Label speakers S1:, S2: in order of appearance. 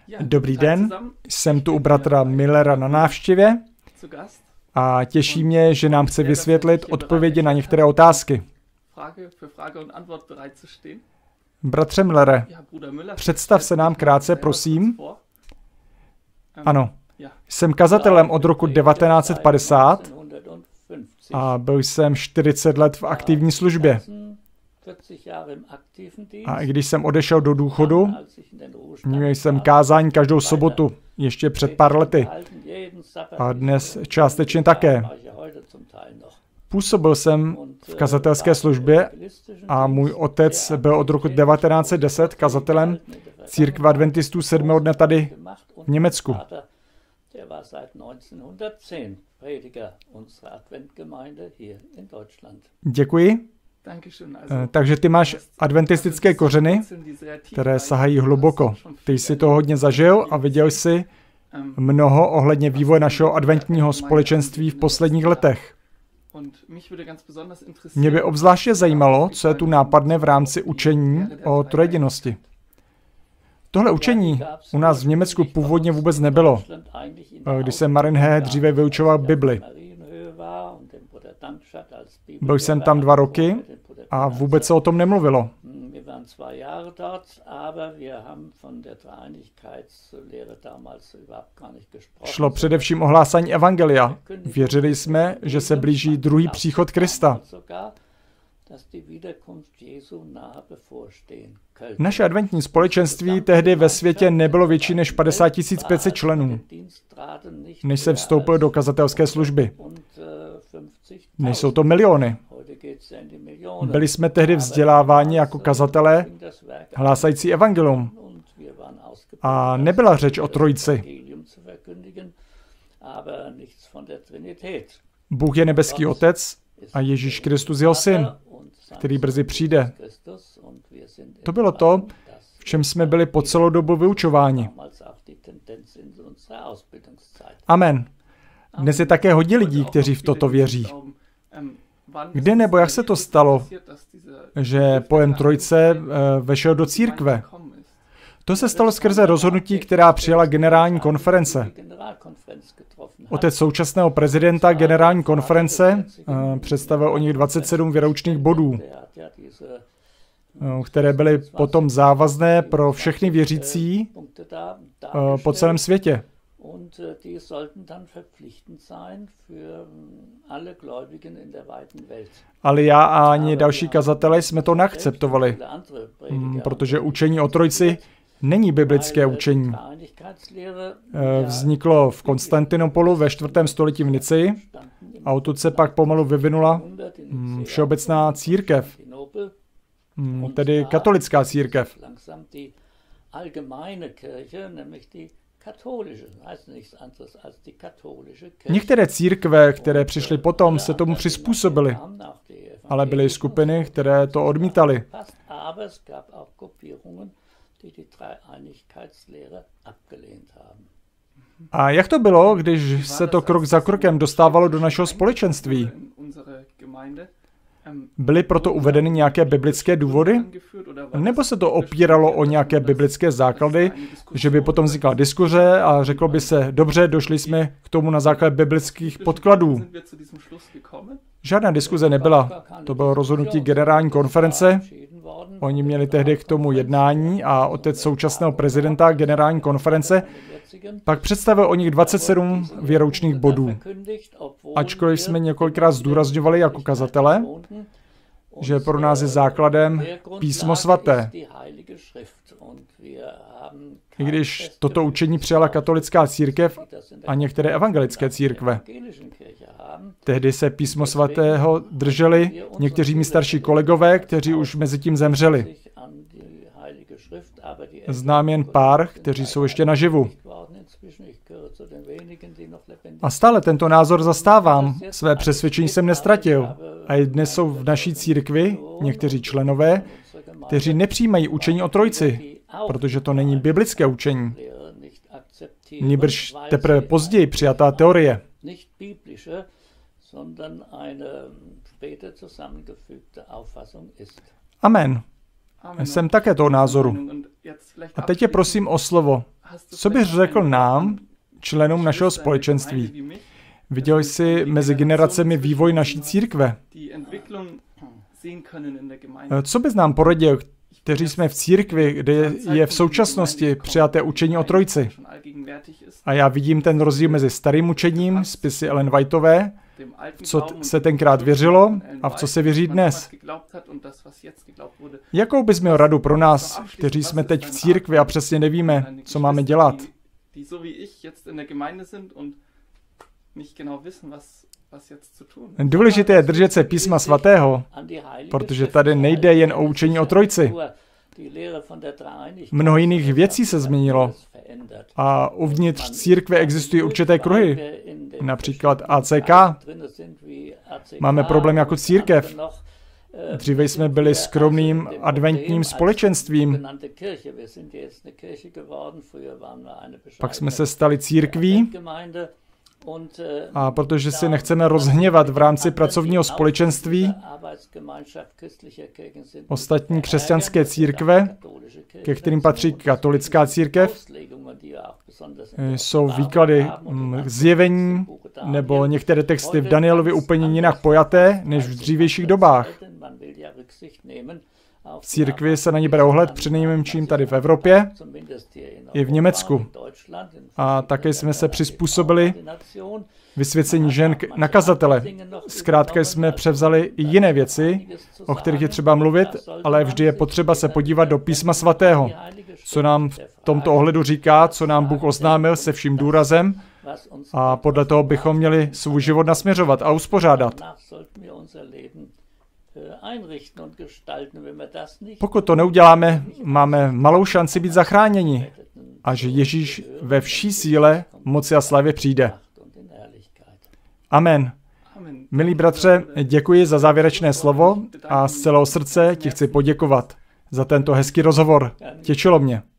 S1: Dobrý den, jsem tu u bratra Millera na návštěvě a těší mě, že nám chce vysvětlit odpovědi na některé otázky. Bratře Millere, představ se nám krátce, prosím. Ano, jsem kazatelem od roku 1950 a byl jsem 40 let v aktivní službě. A i když jsem odešel do důchodu, měl jsem kázání každou sobotu, ještě před pár lety. A dnes částečně také. Působil jsem v kazatelské službě a můj otec byl od roku 1910 kazatelem církve adventistů 7. dne tady v Německu. Děkuji. Takže ty máš adventistické kořeny, které sahají hluboko. Ty jsi to hodně zažil a viděl jsi mnoho ohledně vývoje našeho adventního společenství v posledních letech. Mě by obzvláště zajímalo, co je tu nápadné v rámci učení o trojedinosti. Tohle učení u nás v Německu původně vůbec nebylo, když jsem Marienhöhe dříve vyučoval Bibli. Byl jsem tam 2 roky a vůbec se o tom nemluvilo. Šlo především o hlásání evangelia. Věřili jsme, že se blíží druhý příchod Krista. Naše adventní společenství tehdy ve světě nebylo větší než 50 500 členů, než jsem vstoupil do kazatelské služby. Nejsou to miliony. Byli jsme tehdy vzděláváni jako kazatelé, hlásající evangelium. A nebyla řeč o trojici. Bůh je nebeský Otec a Ježíš Kristus jeho syn, který brzy přijde. To bylo to, v čem jsme byli po celou dobu vyučováni. Amen. Dnes je také hodně lidí, kteří v toto věří. Kde nebo jak se to stalo, že pojem trojice vešel do církve? To se stalo skrze rozhodnutí, která přijala generální konference. Otec současného prezidenta generální konference představil o nich 27 věroučných bodů, které byly potom závazné pro všechny věřící po celém světě. Ale já a ani další kazatelé jsme to neakceptovali, protože učení o trojici není biblické učení. Vzniklo v Konstantinopolu ve 4. století v Nicei a odtud se pak pomalu vyvinula všeobecná církev, tedy katolická církev. Některé církve, které přišly potom, se tomu přizpůsobily, ale byly skupiny, které to odmítaly. A jak to bylo, když se to krok za krokem dostávalo do našeho společenství? Byly proto uvedeny nějaké biblické důvody? Nebo se to opíralo o nějaké biblické základy, že by potom vznikla diskuře a řeklo by se, dobře, došli jsme k tomu na základě biblických podkladů. Žádná diskuze nebyla. To bylo rozhodnutí generální konference. Oni měli tehdy k tomu jednání a otec současného prezidenta generální konference pak představil o nich 27 věroučných bodů. Ačkoliv jsme několikrát zdůrazňovali jako kazatele, že pro nás je základem Písmo svaté. I když toto učení přijala katolická církev a některé evangelické církve. Tehdy se Písmo svatého drželi někteří mí starší kolegové, kteří už mezi tím zemřeli. Znám jen pár, kteří jsou ještě naživu. A stále tento názor zastávám. Své přesvědčení jsem nestratil. A i dnes jsou v naší církvi někteří členové, kteří nepřijímají učení o trojici, protože to není biblické učení. Nýbrž teprve později přijatá teorie. Amen. Jsem také toho názoru. A teď je prosím o slovo. Co bys řekl nám, členům našeho společenství? Viděl jsi mezi generacemi vývoj naší církve? Co bys nám poradil, kteří jsme v církvi, kde je v současnosti přijaté učení o Trojci? A já vidím ten rozdíl mezi starým učením, spisy Ellen Whiteové, co se tenkrát věřilo a v co se věří dnes. Jakou bys měl radu pro nás, kteří jsme teď v církvi a přesně nevíme, co máme dělat? Důležité je držet se Písma svatého, protože tady nejde jen o učení o Trojci. Mnoho jiných věcí se změnilo a uvnitř církve existují určité kruhy, například ACK. Máme problém jako církev. Dříve jsme byli skromným adventním společenstvím. Pak jsme se stali církví. A protože si nechceme rozhněvat v rámci pracovního společenství, ostatní křesťanské církve, ke kterým patří katolická církev, jsou výklady zjevení nebo některé texty v Danielovi úplně jinak pojaté než v dřívějších dobách. V církvi se na ní bere ohled přinejmenším tady v Evropě i v Německu. A také jsme se přizpůsobili vysvěcení žen na kazatele. Zkrátka jsme převzali i jiné věci, o kterých je třeba mluvit, ale vždy je potřeba se podívat do Písma svatého, co nám v tomto ohledu říká, co nám Bůh oznámil se vším důrazem, a podle toho bychom měli svůj život nasměřovat a uspořádat. Pokud to neuděláme, máme malou šanci být zachráněni, až Ježíš ve vší síle, moci a slavě přijde. Amen. Milí bratře, děkuji za závěrečné slovo a z celého srdce ti chci poděkovat za tento hezký rozhovor. Těšilo mě.